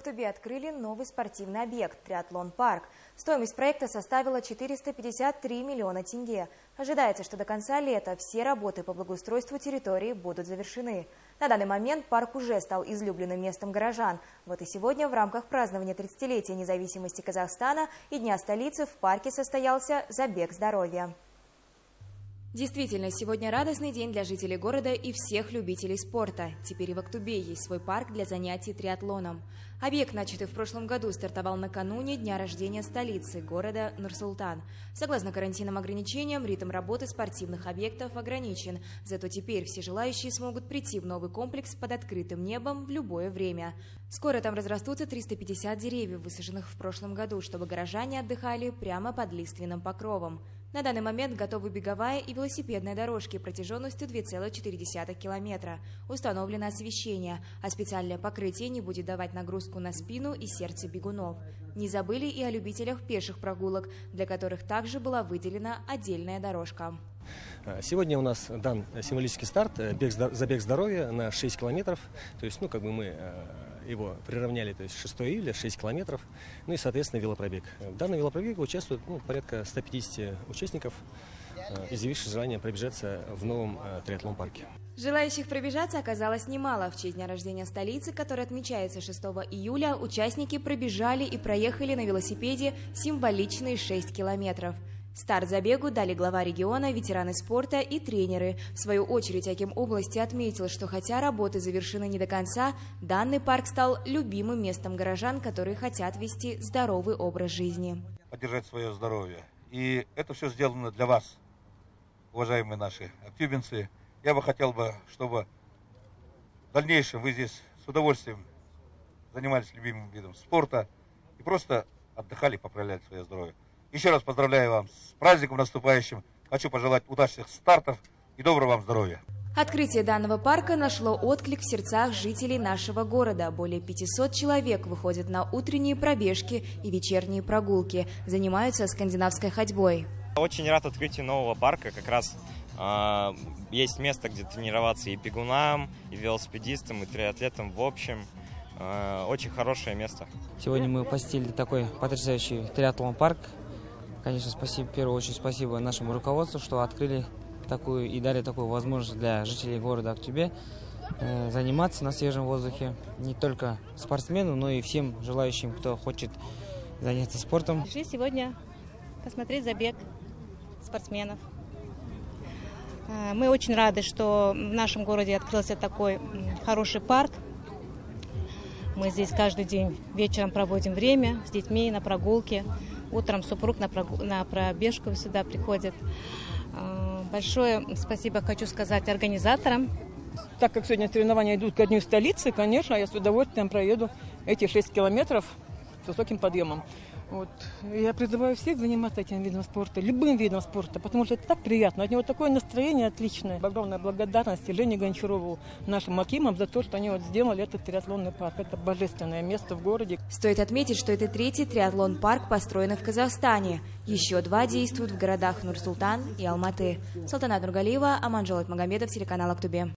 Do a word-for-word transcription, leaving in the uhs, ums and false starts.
Актубе открыли новый спортивный объект – триатлон-парк. Стоимость проекта составила четыреста пятьдесят три миллиона тенге. Ожидается, что до конца лета все работы по благоустройству территории будут завершены. На данный момент парк уже стал излюбленным местом горожан. Вот и сегодня в рамках празднования тридцатилетия независимости Казахстана и Дня столицы в парке состоялся забег здоровья. Действительно, сегодня радостный день для жителей города и всех любителей спорта. Теперь и в Актубе есть свой парк для занятий триатлоном. Объект, начатый в прошлом году, стартовал накануне дня рождения столицы, города Нур-Султан. Согласно карантинным ограничениям, ритм работы спортивных объектов ограничен. Зато теперь все желающие смогут прийти в новый комплекс под открытым небом в любое время. Скоро там разрастутся триста пятьдесят деревьев, высаженных в прошлом году, чтобы горожане отдыхали прямо под лиственным покровом. На данный момент готовы беговая и велосипедная дорожки протяженностью две целых четыре десятых километра. Установлено освещение, а специальное покрытие не будет давать нагрузку на спину и сердце бегунов. Не забыли и о любителях пеших прогулок, для которых также была выделена отдельная дорожка. Сегодня у нас дан символический старт, бег, забег здоровья на шесть километров. То есть, ну, как бы мы его приравняли, то есть шестого июля, шесть километров, ну и, соответственно, велопробег. В данном велопробеге участвует ну, порядка ста пятидесяти участников, изъявивших желание пробежаться в новом триатлон-парке. Желающих пробежаться оказалось немало. В честь дня рождения столицы, который отмечается шестого июля, участники пробежали и проехали на велосипеде символичные шесть километров. Старт забегу дали глава региона, ветераны спорта и тренеры. В свою очередь, Аким области отметил, что хотя работы завершены не до конца, данный парк стал любимым местом горожан, которые хотят вести здоровый образ жизни. Поддержать свое здоровье. И это все сделано для вас, уважаемые наши актюбинцы. Я бы хотел, бы, чтобы в дальнейшем вы здесь с удовольствием занимались любимым видом спорта и просто отдыхали и поправляли свое здоровье. Еще раз поздравляю вас с праздником наступающим. Хочу пожелать удачных стартов и доброго вам здоровья. Открытие данного парка нашло отклик в сердцах жителей нашего города. Более пятисот человек выходят на утренние пробежки и вечерние прогулки, занимаются скандинавской ходьбой. Очень рад открытию нового парка. Как раз э, есть место, где тренироваться и бегунам, и велосипедистам, и триатлетам в общем. Э, очень хорошее место. Сегодня мы посетили такой потрясающий триатлон-парк. Конечно, спасибо, в первую очередь спасибо нашему руководству, что открыли такую и дали такую возможность для жителей города Актубе э, заниматься на свежем воздухе. Не только спортсменам, но и всем желающим, кто хочет заняться спортом. Пришли сегодня посмотреть забег спортсменов. Э, мы очень рады, что в нашем городе открылся такой хороший парк. Мы здесь каждый день вечером проводим время с детьми на прогулке. Утром супруг на, прогу... на пробежку сюда приходит. Большое спасибо хочу сказать организаторам. Так как сегодня соревнования идут ко дню столицы, конечно, я с удовольствием проеду эти шесть километров с высоким подъемом. Вот. Я призываю всех заниматься этим видом спорта, любым видом спорта, потому что это так приятно. От него такое настроение отличное. Огромная благодарность Жене Гончарову, нашим акимам, за то, что они вот сделали этот триатлонный парк. Это божественное место в городе. Стоит отметить, что это третий триатлон-парк, построенный в Казахстане. Еще два действуют в городах Нур-Султан и Алматы. Салтанат Нургалиева, Аманжол Айтмагомедов, телеканал Актубе.